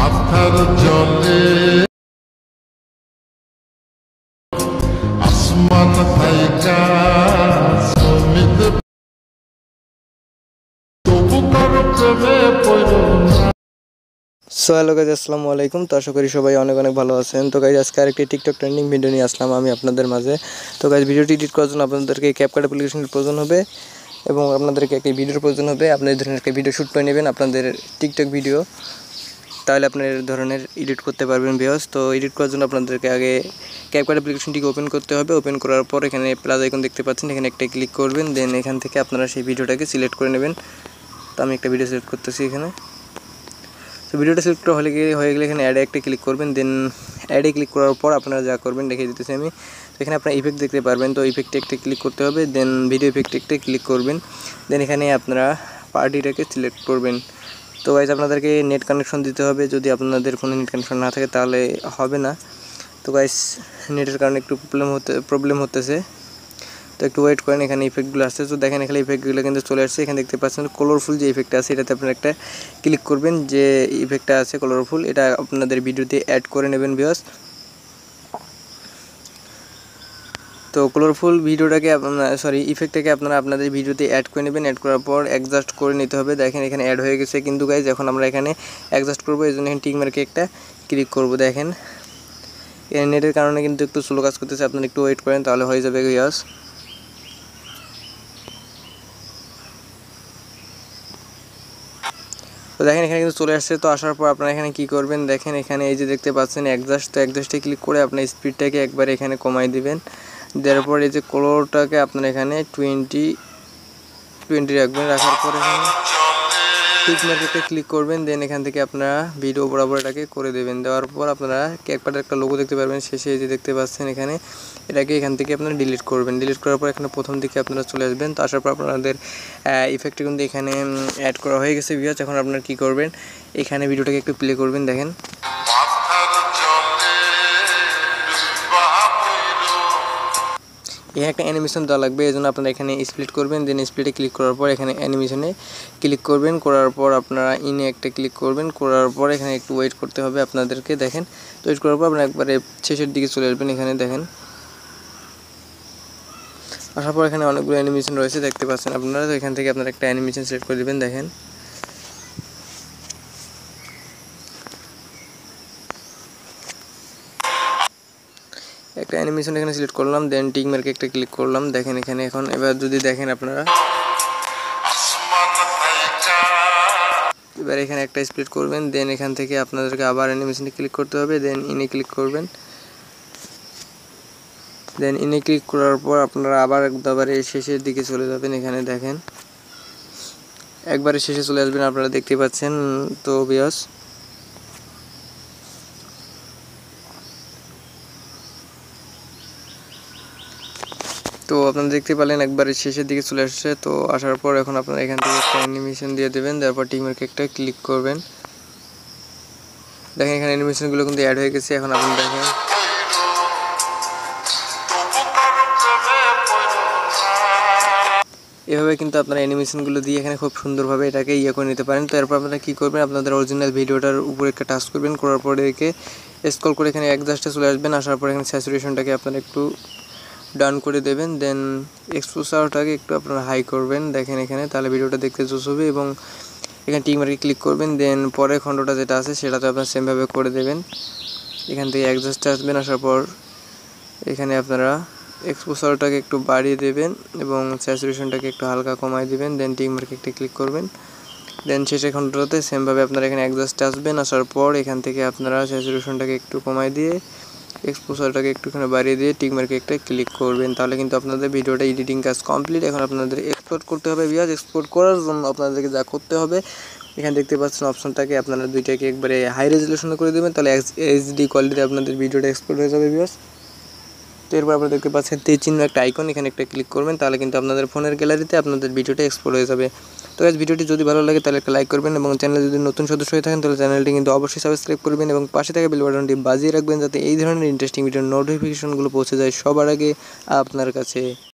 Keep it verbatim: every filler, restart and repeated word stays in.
মাথার জলে আসমান থাইকা সমিত তবু কার প্রেমে পড়ল না। সো হ্যালো গাইজ, আসসালামু আলাইকুম। তো আশা করি সবাই অনেক অনেক ভালো আছেন। তো গাইজ আজকে আরেকটি টিকটক ট্রেন্ডিং ভিডিও নিয়ে আসলাম আমি আপনাদের মাঝে। তো গাইজ ভিডিওটি এডিট করার জন্য আপনাদেরকে ক্যাপকাট অ্যাপ্লিকেশনের প্রয়োজন হবে এবং আপনাদেরকে একটি ভিডিওর প্রয়োজন হবে। আপনি এই ধরনের একটা ভিডিও শ্যুট করে নেবেন আপনাদের টিকটক ভিডিও, তাহলে আপনার এই ধরনের এডিট করতে পারবেন ভিউয়ার্স। তো এডিট করার জন্য আপনাদেরকে আগে ক্যাপকাট অ্যাপ্লিকেশনটিকে ওপেন করতে হবে। ওপেন করার পর এখানে প্লাস আইকন দেখতে পাচ্ছেন, এখানে একটা ক্লিক করবেন। দেন এখান থেকে আপনারা সেই ভিডিওটাকে সিলেক্ট করে নেবেন। তো আমি একটা ভিডিও সিলেক্ট করতেছি এখানে। তো ভিডিওটা সিলেক্ট করা হলে গিয়ে হয়ে গেলে এখানে অ্যাডে একটা ক্লিক করবেন। দেন অ্যাডে ক্লিক করার পর আপনারা যা করবেন দেখিয়ে দিতেছি আমি। তো এখানে আপনারা ইফেক্ট দেখতে পারবেন, তো ইফেক্টে একটা ক্লিক করতে হবে। দেন ভিডিও ইফেক্টে একটা ক্লিক করবেন। দেন এখানে আপনারা পার্টিটাকে সিলেক্ট করবেন। তো গাইজ আপনাদেরকে নেট কানেকশন দিতে হবে, যদি আপনাদের কোনো নেট কানেকশন না থাকে তাহলে হবে না। তো গাইজ নেটের কারণে একটু প্রবলেম হতে প্রবলেম হতেছে, তো একটু ওয়েট করেন। এখানে ইফেক্টগুলো আসছে, তো দেখেন এখানে ইফেক্টগুলো কিন্তু চলে আসছে। এখানে দেখতে পাচ্ছেন কালারফুল যে ইফেক্টটা আছে, এটাতে আপনারা একটা ক্লিক করবেন। যে ইফেক্টটা আছে কালারফুল, এটা আপনাদের ভিডিওতে অ্যাড করে নেবেন ভিউয়ার্স। তো কালারফুল ভিডিওটাকে আপনারা সরি ইফেক্টটাকে আপনারা আপনাদের ভিডিওতে অ্যাড করে নেবেন। অ্যাড করার পর অ্যাডজাস্ট করে নিতে হবে। দেখেন এখানে অ্যাড হয়ে গেছে, কিন্তু গাইজ এখন আমরা এখানে অ্যাডজাস্ট করবো, এই জন্য এখানে টিক মার্কে একটা ক্লিক করবো। দেখেন এখানে নেটের কারণে কিন্তু একটু স্লো কাজ করতেছে, আপনারা একটু ওয়েট করেন তাহলে হয়ে যাবে ভিউয়ার্স। তো দেখেন এখানে কিন্তু চলে আসছে। তো আসার পর আপনারা এখানে কি করবেন, দেখেন এখানে এই যে দেখতে পাচ্ছেন অ্যাডজাস্ট, তো অ্যাডজাস্টে ক্লিক করে আপনার স্পিডটাকে একবার এখানে কমাই দিবেন। দেওয়ার পর এই যে কালারটাকে আপনারা এখানে টোয়েন্টি টোয়েন্টি রাখবেন। রাখার পর এখানে টিক মার্কে ক্লিক করবেন। দেন এখান থেকে আপনারা ভিডিও বরাবর এটাকে করে দেবেন। দেওয়ার পর আপনারা ক্যাপকাটের একটা লোগো দেখতে পারবেন শেষে, এই যে দেখতে পাচ্ছেন এখানে, এটাকে এখান থেকে আপনারা ডিলিট করবেন। ডিলিট করার পর এখানে প্রথম দিকে আপনারা চলে আসবেন। তো আসার পর আপনাদের ইফেক্টটি কিন্তু এখানে অ্যাড করা হয়ে গেছে ভিউয়ার্স। এখন আপনারা কী করবেন, এখানে ভিডিওটাকে একটু প্লে করবেন। দেখেন এখানে একটা অ্যানিমেশন দেওয়া লাগবে, এই জন্য আপনারা এখানে স্প্লিট করবেন। দেন স্প্লিটে ক্লিক করার পর এখানে অ্যানিমেশনে ক্লিক করবেন। করার পর আপনারা ইনে একটা ক্লিক করবেন। করার পর এখানে একটু ওয়েট করতে হবে আপনাদেরকে। দেখেন তো ওয়েট করার পর আপনারা একবারে শেষের দিকে চলে আসবেন। এখানে দেখেন আসার পর এখানে অনেকগুলো অ্যানিমেশন রয়েছে দেখতে পাচ্ছেন আপনারা। তো এখান থেকে আপনারা একটা অ্যানিমেশন সিলেক্ট করে দেবেন। দেখেন একটা অ্যানিমেশন এখানে সিলেক্ট করলাম। দেন টিক মার্কে একটা ক্লিক করলাম। দেখেন এখানে এখন এবার যদি দেখেন আপনারা, এবার এখানে একটা স্প্লিট করবেন। দেন এখান থেকে আপনাদেরকে আবার অ্যানিমেশনে ক্লিক করতে হবে। দেন ইনে ক্লিক করবেন। দেন ইনে ক্লিক করার পর আপনারা আবার একবারে শেষের দিকে চলে যাবেন। এখানে দেখেন একবারে শেষে চলে আসবেন, আপনারা দেখতে পাচ্ছেন। তো ভিউয়ার্স তো আপনারা দেখতে পেলেন একবারে শেষের দিকে চলে আসছে। তো আসার পর এখন আপনারা এখান থেকে একটা অ্যানিমেশন দিয়ে দেবেন। তারপর টিক মার্কে একটা ক্লিক করবেন। দেখেন এখানে অ্যানিমেশনগুলো কিন্তু অ্যাড হয়ে গেছে। এখন আপনি দেখেন এভাবে কিন্তু আপনারা অ্যানিমেশনগুলো দিয়ে এখানে খুব সুন্দরভাবে এটাকে ইয়ে করে নিতে পারেন। তো এরপর আপনারা কী করবেন, আপনাদের অরিজিনাল ভিডিওটার উপরে একটা টাচ করবেন। করার পরে একে স্ক্রল করে এখানে অ্যাডজাস্টে চলে আসবেন। আসার পর এখানে স্যাচুরেশনটাকে আপনারা একটু ডান করে দেবেন। দেন এক্সপোজারটাকে একটু আপনারা হাই করবেন। দেখেন এখানে তাহলে ভিডিওটা দেখতে জোস হবে। এবং এখানে টিক মার্কে ক্লিক করবেন। দেন পরের খণ্ডটা যেটা আছে সেটাতে আপনারা সেমভাবে করে দেবেন। এখান থেকে অ্যাডজাস্টে আসবেন। আসার পর এখানে আপনারা এক্সপোজারটাকে একটু বাড়িয়ে দেবেন এবং স্যাচুরেশনটাকে একটু হালকা কমাই দেবেন। দেন টিক মার্কে একটা ক্লিক করবেন। দেন শেষের খণ্ডটাতে সেমভাবে আপনারা এখানে অ্যাডজাস্টে আসবেন। আসার পর এখান থেকে আপনারা স্যাচুরেশনটাকে একটু কমাই দিয়ে এক্সপোজারটাকে একটুখানি বাড়িয়ে দিয়ে টিক মার্কে একটা ক্লিক করবেন। তাহলে কিন্তু আপনাদের ভিডিওটা এডিটিং কাজ কমপ্লিট। এখন আপনাদের এক্সপোর্ট করতে হবে ভিউয়ার্স। এক্সপোর্ট করার জন্য আপনাদেরকে যা করতে হবে, এখানে দেখতে পাচ্ছেন অপশনটাকে আপনারা দুইটাকে একবারে হাই রেজলিউশনে করে দেবেন, তাহলে এইচডি কোয়ালিটিতে আপনাদের ভিডিওটা এক্সপোর্ট হয়ে যাবে ভিউয়ার্স। তো এরপর আপনারা দেখতে পাচ্ছেন তীর চিহ্ন একটা আইকন, এখানে একটা ক্লিক করবেন, তাহলে কিন্তু আপনাদের ফোনের গ্যালারিতে আপনাদের ভিডিওটা এক্সপোর্ট হয়ে যাবে। তো গাইস ভিডিওটি যদি ভালো লাগে তাহলে একটা লাইক করবেন এবং চ্যানেলে যদি নতুন সদস্য হয়ে থাকেন তাহলে চ্যানেলটি কিন্তু অবশ্যই সাবস্ক্রাইব করবেন এবং পাশে থাকা বেল বাটনটি বাজিয়ে রাখবেন, যাতে এই ধরনের ইন্টারেস্টিং ভিডিওর নোটিফিকেশনগুলো পৌঁছে যায় সবার আগে আপনার কাছে।